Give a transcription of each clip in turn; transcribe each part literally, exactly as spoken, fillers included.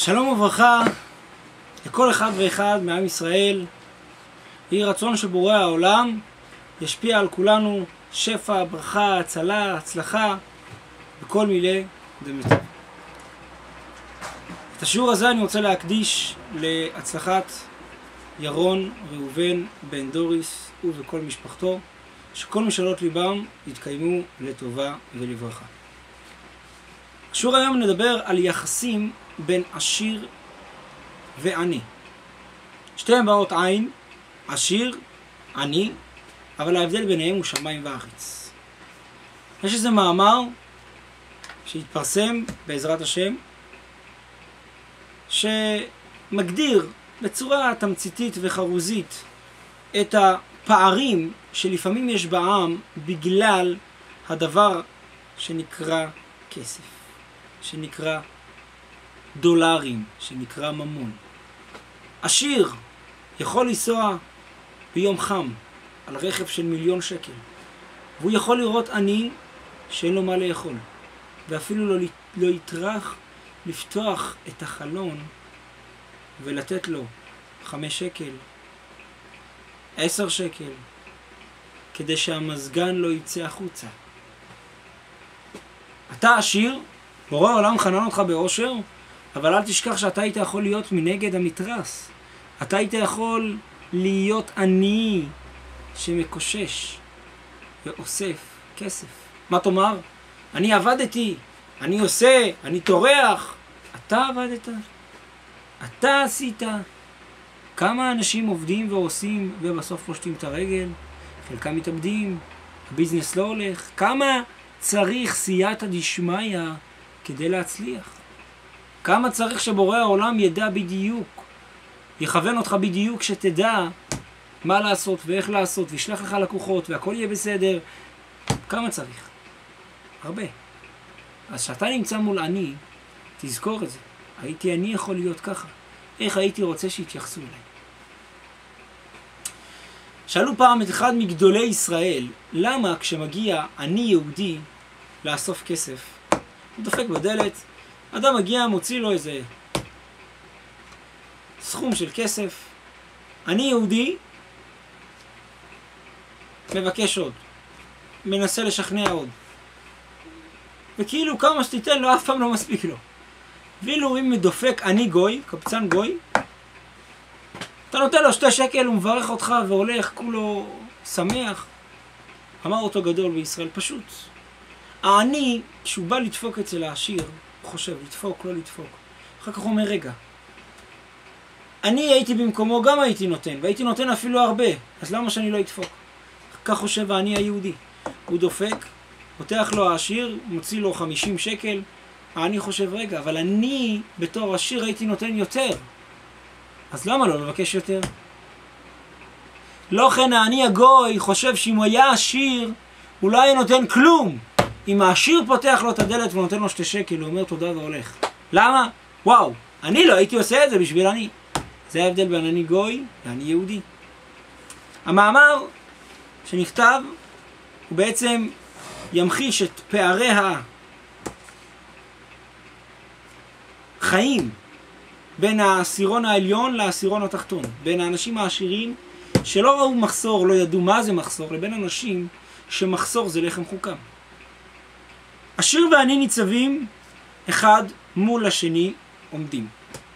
שלום וברכה לכל אחד ואחד מעם ישראל. יהי רצון שבורא העולם ישפיע על כולנו שפע, ברכה, הצלה, הצלחה בכל מילי דמיטב. את השיעור הזה אני רוצה להקדיש להצלחת ירון ראובן בן דוריס ובכל משפחתו, שכל משאלות ליבם יתקיימו לטובה ולברכה. בשיעור היום נדבר על יחסים בין עשיר ועני. שתיהם באות עין, עשיר, עני, אבל ההבדל ביניהם הוא שמיים וארץ. יש איזה מאמר שהתפרסם בעזרת השם, שמגדיר בצורה תמציתית וחרוזית את הפערים שלפעמים יש בעם בגלל הדבר שנקרא כסף, שנקרא דולרים, שנקרא ממון. עשיר יכול לנסוע ביום חם על רכב של מיליון שקל, והוא יכול לראות עני שאין לו מה לאכול, ואפילו לא, לא יטרח לפתוח את החלון ולתת לו חמש שקל, עשר שקל, כדי שהמזגן לא יצא החוצה. אתה עשיר, בורא העולם חנן אותך באושר, אבל אל תשכח שאתה היית יכול להיות מנגד המתרס. אתה היית יכול להיות עני שמקושש ואוסף כסף. מה תאמר? אני עבדתי, אני עושה, אני תורח. אתה עבדת, אתה עשית. כמה אנשים עובדים ועושים ובסוף פושטים את הרגל, חלקם מתאבדים, הביזנס לא הולך. כמה צריך סייעתא דשמיא כדי להצליח? כמה צריך שבורא העולם ידע בדיוק, יכוון אותך בדיוק, שתדע מה לעשות ואיך לעשות, וישלח לך לקוחות והכל יהיה בסדר. כמה צריך? הרבה. אז כשאתה נמצא מול עני, תזכור את זה. הייתי אני יכול להיות ככה. איך הייתי רוצה שיתייחסו אליי? שאלו פעם את אחד מגדולי ישראל, למה כשמגיע עני יהודי לאסוף כסף, הוא דופק בדלת, אדם מגיע, מוציא לו איזה סכום של כסף, עני יהודי מבקש עוד, מנסה לשכנע עוד, וכאילו כמה שתיתן לו אף פעם לא מספיק לו. ואילו אם מדופק עני גוי, קבצן גוי, אתה נותן לו שתי שקל, הוא מברך אותך והולך כולו שמח. אמר אותו גדול בישראל, פשוט העני, כשהוא בא לדפוק אצל העשיר, הוא חושב לדפוק, לא לדפוק. אחר כך הוא אומר, רגע, אני הייתי במקומו, גם הייתי נותן, והייתי נותן אפילו הרבה, אז למה שאני לא אדפוק? כך חושב העני היהודי. הוא דופק, פותח לו העשיר, מוציא לו חמישים שקל, העני חושב, רגע, אבל אני בתור עשיר הייתי נותן יותר, אז למה לא לבקש יותר? לא כן העני הגוי חושב שאם הוא היה עשיר, הוא לא היה נותן כלום. אם העשיר פותח לו את הדלת ונותן לו שתי שקל, הוא אומר תודה והולך. למה? וואו, אני לא הייתי עושה את זה בשביל אני. זה ההבדל בין עני גוי לעני יהודי. המאמר שנכתב הוא בעצם ימחיש את פערי החיים בין העשירון העליון לעשירון התחתון, בין האנשים העשירים שלא ראו מחסור, לא ידעו מה זה מחסור, לבין אנשים שמחסור זה לחם חוקם. עשיר ועני ניצבים אחד מול השני עומדים.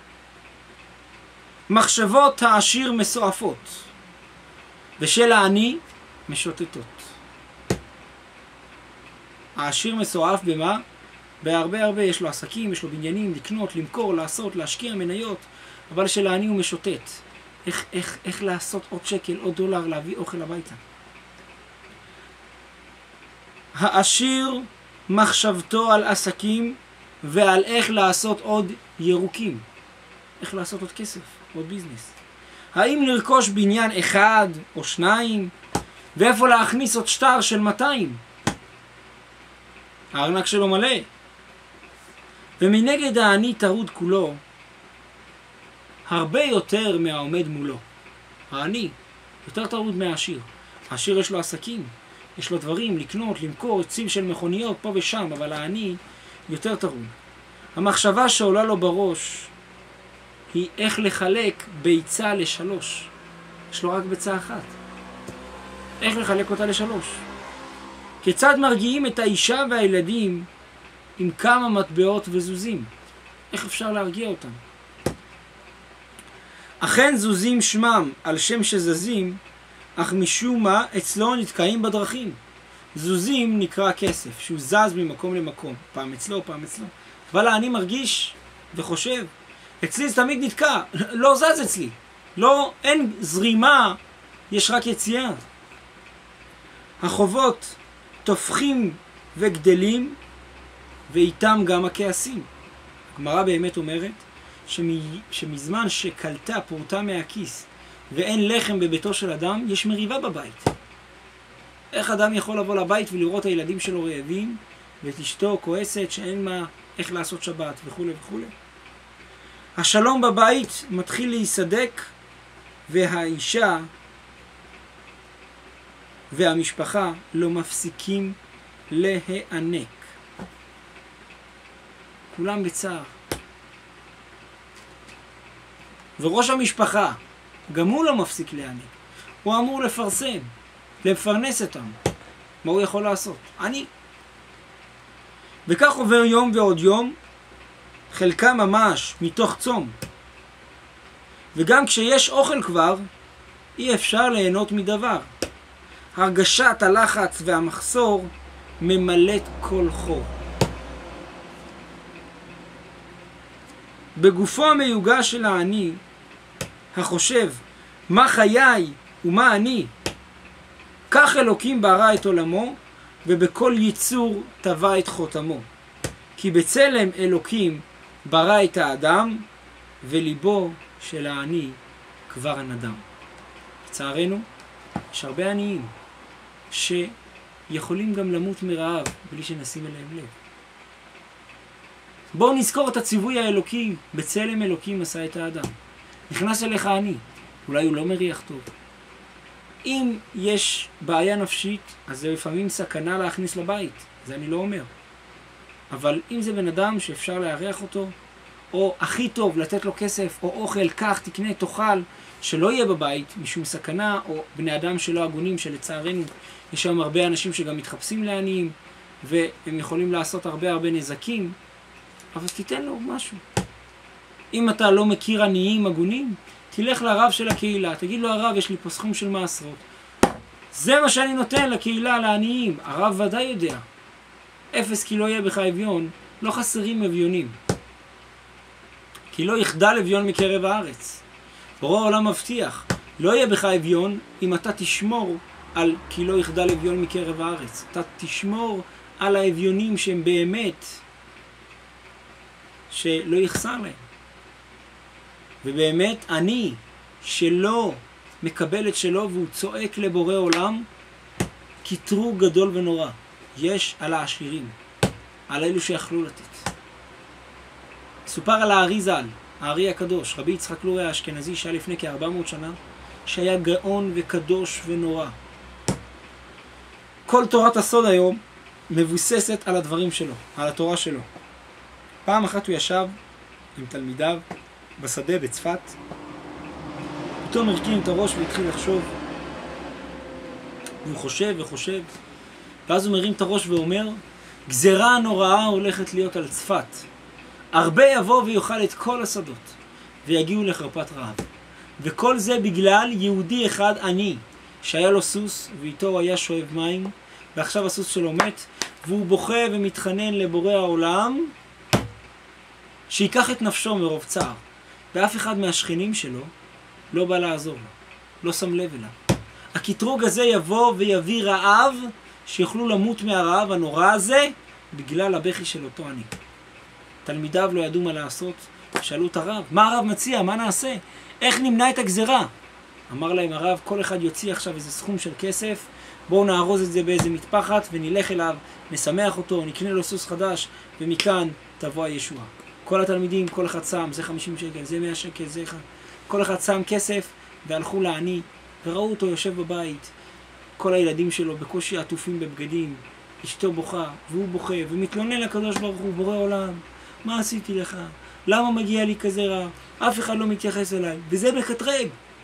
מחשבות העשיר מסועפות ושל העני משוטטות. העשיר מסועף במה? בהרבה הרבה, יש לו עסקים, יש לו בניינים, לקנות, למכור, לעשות, להשקיע מניות, אבל של העני הוא משוטט. איך, איך, איך לעשות עוד שקל, עוד דולר, להביא אוכל הביתה. העשיר מחשבתו על עסקים ועל איך לעשות עוד ירוקים. איך לעשות עוד כסף, עוד ביזנס. האם לרכוש בניין אחד או שניים, ואיפה להכניס עוד שטר של מאתיים. הארנק שלו מלא. ומנגד העני טרוד כולו הרבה יותר מהעומד מולו. העני יותר טרוד מהעשיר. העשיר יש לו עסקים, יש לו דברים לקנות, למכור, ציל של מכוניות פה ושם, אבל העני יותר טרוד. המחשבה שעולה לו בראש היא איך לחלק ביצה לשלוש. יש לו רק ביצה אחת. איך לחלק אותה לשלוש? כיצד מרגיעים את האישה והילדים עם כמה מטבעות וזוזים? איך אפשר להרגיע אותם? אכן זוזים שמם על שם שזזים, אך משום מה אצלו נתקעים בדרכים. זוזים נקרא כסף, שהוא זז ממקום למקום, פעם אצלו, פעם אצלו. אבל אני מרגיש וחושב, אצלי זה תמיד נתקע, לא זז אצלי. לא, אין זרימה, יש רק יציאה. החובות תופחים וגדלים, ואיתם גם הכעסים. הגמרא באמת אומרת, שמזמן שקלטה פורטה מהכיס, ואין לחם בביתו של אדם, יש מריבה בבית. איך אדם יכול לבוא לבית ולראות הילדים שלו רעבים, ואת אשתו כועסת שאין מה, איך לעשות שבת וכו' וכו'. השלום בבית מתחיל להיסדק, והאישה והמשפחה לא מפסיקים להיענק. כולם בצער. וראש המשפחה, גם הוא לא מפסיק להיענק. הוא אמור לפרסם, לפרנס אותם. מה הוא יכול לעשות? אני. וכך עובר יום ועוד יום, חלקם ממש מתוך צום. וגם כשיש אוכל כבר, אי אפשר ליהנות מדבר. הרגשת הלחץ והמחסור ממלאת כל חור. בגופו המיוגע של העני, החושב, מה חיי ומה אני? כך אלוקים ברא את עולמו, ובכל ייצור טבע את חותמו. כי בצלם אלוקים ברא את האדם, וליבו של העני כבר הנדם. לצערנו, יש הרבה עניים שיכולים גם למות מרעב בלי שנשים אליהם לב. בואו נזכור את הציווי האלוקי, בצלם אלוקים עשה את האדם. נכנס אליך עני, אולי הוא לא מריח טוב. אם יש בעיה נפשית, אז זה לפעמים סכנה להכניס לבית, זה אני לא אומר. אבל אם זה בן אדם שאפשר להריח אותו, או הכי טוב לתת לו כסף, או אוכל, קח, תקנה, תאכל, שלא יהיה בבית משום סכנה, או בני אדם שלא הגונים, שלצערנו יש שם הרבה אנשים שגם מתחפשים לעניים, והם יכולים לעשות הרבה הרבה נזקים, אבל תיתן לו משהו. אם אתה לא מכיר עניים הגונים, תלך לרב של הקהילה, תגיד לו הרב, יש לי פה סכום של מעשרות. זה מה שאני נותן לקהילה, לעניים. הרב ודאי יודע. אפס כי לא יהיה בך אביון, לא חסרים אביונים. כי לא יחדל אביון מקרב הארץ. בורא העולם מבטיח, לא יהיה בך אביון אם אתה תשמור על כי לא יחדל אביון מקרב הארץ. אתה תשמור על האביונים שהם באמת, שלא יחסר להם. ובאמת אני שלא מקבל את שלו והוא צועק לבורא עולם, קטרוג גדול ונורא יש על העשירים, על אלו שיכלו לתת. סופר על הארי ז"ל, הארי הקדוש, רבי יצחק לורי האשכנזי, שהיה לפני כ-ארבע מאות שנה, שהיה גאון וקדוש ונורא. כל תורת הסוד היום מבוססת על הדברים שלו, על התורה שלו. פעם אחת הוא ישב עם תלמידיו בשדה בצפת, פתאום הרכין את הראש והתחיל לחשוב, והוא חושב וחושב, ואז הוא מרים את הראש ואומר, גזרה נוראה הולכת להיות על צפת, הרבה יבוא ויאכל את כל השדות ויגיעו לחרפת רעב, וכל זה בגלל יהודי אחד עני שהיה לו סוס ואיתו היה שואב מים, ועכשיו הסוס שלו מת, והוא בוכה ומתחנן לבורא העולם שיקח את נפשו מרוב צער, ואף אחד מהשכנים שלו לא בא לעזור לו, לא שם לב אליו. הקטרוג הזה יבוא ויביא רעב, שיוכלו למות מהרעב הנורא הזה בגלל הבכי של אותו עני. תלמידיו לא ידעו מה לעשות, שאלו את הרב, מה הרב מציע, מה נעשה, איך נמנע את הגזרה? אמר להם הרב, כל אחד יוציא עכשיו איזה סכום של כסף, בואו נארוז את זה באיזה מטפחת ונלך אליו, נשמח אותו, נקנה לו סוס חדש, ומכאן תבוא הישועה. כל התלמידים, כל אחד שם, זה חמישים שקל, זה מאה שקל, זה אחד. כל אחד שם כסף והלכו לעני, וראו אותו יושב בבית, כל הילדים שלו בקושי עטופים בבגדים, אשתו בוכה, והוא בוכה, ומתלונן לקדוש ברוך הוא, בורא עולם, מה עשיתי לך? למה מגיע לי כזה רע? אף אחד לא מתייחס אליי. וזה מקטרג.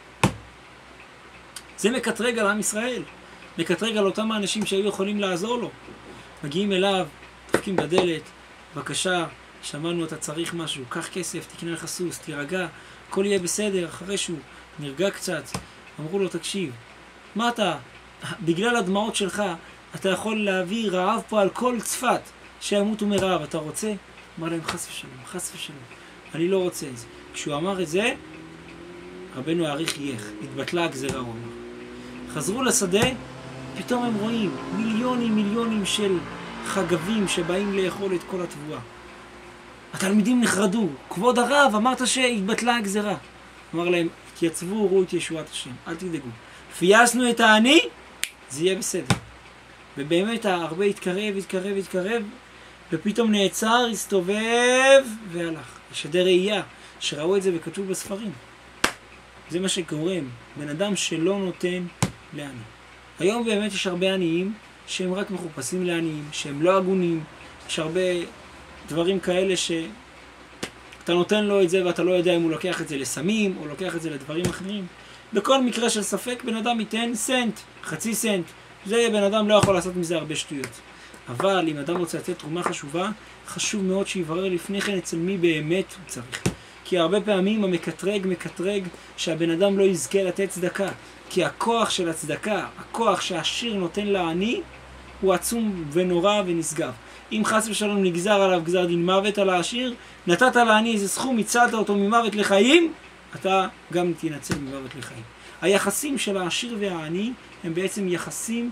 זה מקטרג על עם ישראל. מקטרג על אותם האנשים שהיו יכולים לעזור לו. מגיעים אליו, דופקים בדלת, בבקשה, שמענו אתה צריך משהו, קח כסף, תקנה לך סוס, תירגע, הכל יהיה בסדר. אחרי שהוא נרגע קצת, אמרו לו, תקשיב, מה אתה, בגלל הדמעות שלך, אתה יכול להביא רעב פה על כל צפת, שימותו מרעב, אתה רוצה? אמר להם, חס ושלום, חס ושלום, אני לא רוצה את זה. כשהוא אמר את זה, רבנו האריך חייך, התבטלה הגזרה, הוא אמר. חזרו לשדה, פתאום הם רואים מיליונים מיליונים של חגבים שבאים לאכול את כל התבואה. התלמידים נחרדו, כבוד הרב, אמרת שהתבטלה הגזרה. אמר להם, תייצבו, ראו את ישועת השם, אל תדאגו. פייסנו את העני, זה יהיה בסדר. ובאמת הרבה התקרב, התקרב, התקרב, ופתאום נעצר, הסתובב והלך. שדי ראייה, שראו את זה וכתוב בספרים. זה מה שקוראים, בן אדם שלא נותן לעני. היום באמת יש הרבה עניים שהם רק מחופשים לעניים, שהם לא הגונים, יש הרבה דברים כאלה שאתה נותן לו את זה ואתה לא יודע אם הוא לוקח את זה לסמים או לוקח את זה לדברים אחרים. בכל מקרה של ספק בן אדם ייתן סנט, חצי סנט, זה בן אדם לא יכול לעשות מזה הרבה שטויות. אבל אם אדם רוצה לתת תרומה חשובה, חשוב מאוד שיברר לפני כן אצל מי באמת הוא צריך. כי הרבה פעמים המקטרג מקטרג שהבן אדם לא יזכה לתת צדקה. כי הכוח של הצדקה, הכוח שהעשיר נותן לעני, הוא עצום ונורא ונשגב. אם חס ושלום נגזר עליו גזר דין מוות על העשיר, נתת לעני איזה סכום, הצעת אותו ממוות לחיים, אתה גם תנצל ממוות לחיים. היחסים של העשיר והעני הם בעצם יחסים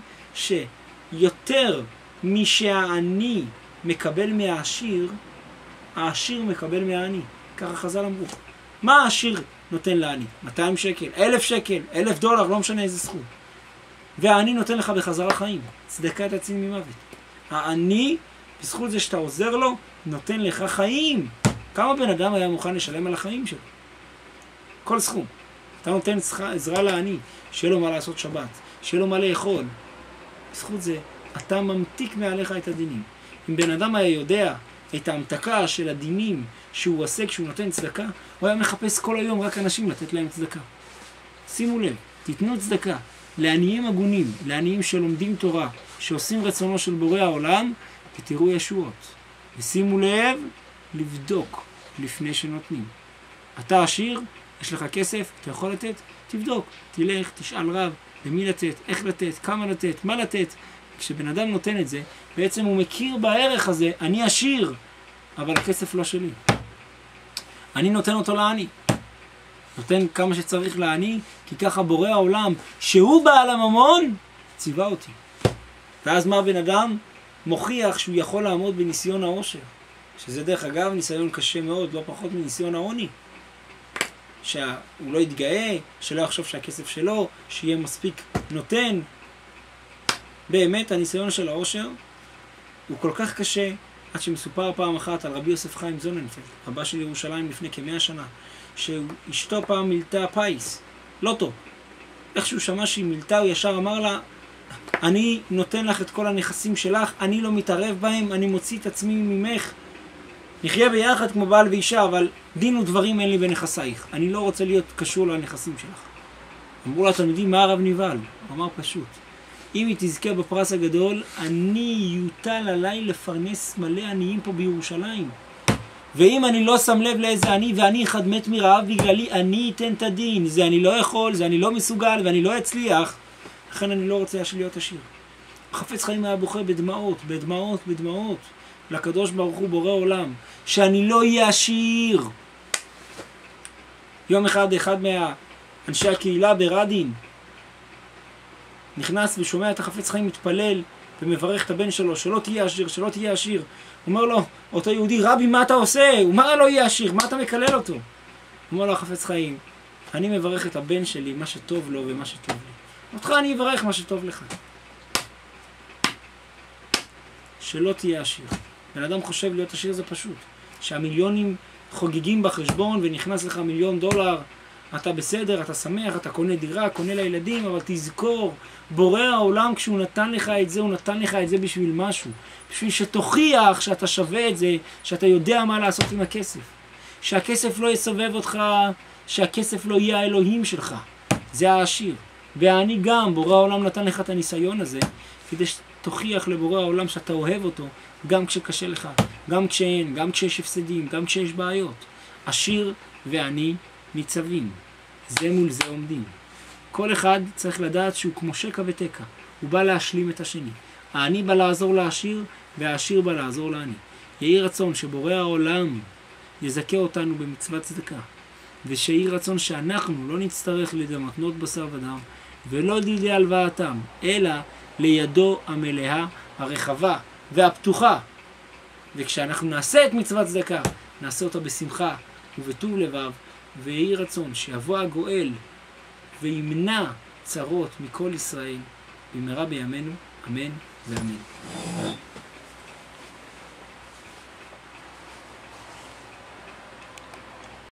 שיותר משהעני מקבל מהעשיר, העשיר מקבל מהעני. ככה חז"ל אמרו. מה העשיר נותן לעני? מאתיים שקל, אלף שקל, אלף דולר, לא משנה איזה סכום. והעני נותן לך בחזרה חיים. צדקה תציל ממוות. העני, בזכות זה שאתה עוזר לו, נותן לך חיים. כמה בן אדם היה מוכן לשלם על החיים שלו? כל סכום. אתה נותן עזרה לעני, שיהיה לו מה לעשות שבת, שיהיה לו מה לאכול. בזכות זה, אתה ממתיק מעליך את הדינים. אם בן אדם היה יודע את ההמתקה של הדינים שהוא עושה כשהוא נותן צדקה, הוא היה מחפש כל היום רק אנשים לתת להם צדקה. שימו לב, תיתנו צדקה לעניים הגונים, לעניים שלומדים תורה, שעושים רצונו של בורא העולם, ותראו ישועות. ושימו לב, לבדוק לפני שנותנים. אתה עשיר, יש לך כסף, אתה יכול לתת, תבדוק, תלך, תשאל רב, למי לתת, איך לתת, כמה לתת, מה לתת. כשבן אדם נותן את זה, בעצם הוא מכיר בערך הזה, אני עשיר, אבל הכסף לא שלי. אני נותן אותו לעני. נותן כמה שצריך לעני, כי ככה בורא העולם, שהוא בעל הממון, ציווה אותי. ואז מה בן אדם? מוכיח שהוא יכול לעמוד בניסיון העושר. שזה דרך אגב ניסיון קשה מאוד, לא פחות מניסיון העוני. שהוא לא יתגאה, שלא יחשוב שהכסף שלו, שיהיה מספיק נותן. באמת הניסיון של העושר הוא כל כך קשה, עד שמסופר פעם אחת על רבי יוסף חיים זוננפלד, רבה של ירושלים לפני כמאה שנה, שאשתו פעם מילתה פייס, לא טוב. איך שהוא שמע שהיא מילתה, הוא ישר אמר לה, אני נותן לך את כל הנכסים שלך, אני לא מתערב בהם, אני מוציא את עצמי ממך. נחיה ביחד כמו בעל ואישה, אבל דין ודברים אין לי בנכסייך. אני לא רוצה להיות קשור לנכסים שלך. אמרו לה תלמידים, מה הרב נבהל? הוא אמר פשוט. אם היא תזכה בפרס הגדול, אני יוטל עליי לפרנס מלא עניים פה בירושלים. ואם אני לא שם לב לאיזה עני, ואני אחד מת מרעב בגללי, אני אתן את הדין. זה אני לא יכול, זה אני לא מסוגל, ואני לא אצליח. לכן אני לא רוצה להיות עשיר. חפץ חיים היה בוכה בדמעות, בדמעות, בדמעות. לקדוש ברוך הוא בורא עולם, שאני לא אהיה עשיר. יום אחד, אחד מהאנשי הקהילה ברדין, נכנס ושומע את החפץ חיים מתפלל ומברך את הבן שלו, שלא תהיה עשיר, שלא תהיה עשיר. הוא אומר לו, אותו יהודי, רבי, מה אתה עושה? הוא אומר לו, יהיה עשיר, מה אתה מקלל אותו? הוא אומר לו, החפץ חיים, אני מברך את הבן שלי, מה שטוב לו ומה שטוב לי. אותך אני אברך מה שטוב לך. שלא תהיה עשיר. בן אדם חושב להיות עשיר זה פשוט. שהמיליונים חוגגים בחשבון ונכנס לך מיליון דולר, אתה בסדר, אתה שמח, אתה קונה דירה, קונה לילדים, אבל תזכור, בורא העולם כשהוא נתן לך את זה, הוא נתן לך את זה בשביל משהו. בשביל שתוכיח שאתה שווה את זה, שאתה יודע מה לעשות עם הכסף. שהכסף לא יסובב אותך, שהכסף לא יהיה האלוהים שלך. זה העשיר. והעני גם, בורא העולם נתן לך את הניסיון הזה, כדי שתוכיח לבורא העולם שאתה אוהב אותו, גם כשקשה לך, גם כשאין, גם כשיש הפסדים, גם כשיש בעיות. עשיר ועני ניצבים. זה מול זה עומדים. כל אחד צריך לדעת שהוא כמו שקע ותקע. הוא בא להשלים את השני. העני בא לעזור לעשיר, והעשיר בא לעזור לעני. יהי רצון שבורא העולם יזכה אותנו במצוות צדקה. ושיהי רצון שאנחנו לא נצטרך לדמתנות בשר ודם, ולא לידי הלוואתם, אלא לידו המלאה, הרחבה והפתוחה. וכשאנחנו נעשה את מצוות צדקה, נעשה אותה בשמחה ובטוב לבב, ויהי רצון שיבוא הגואל וימנע צרות מכל ישראל, במהרה בימינו, אמן ואמן.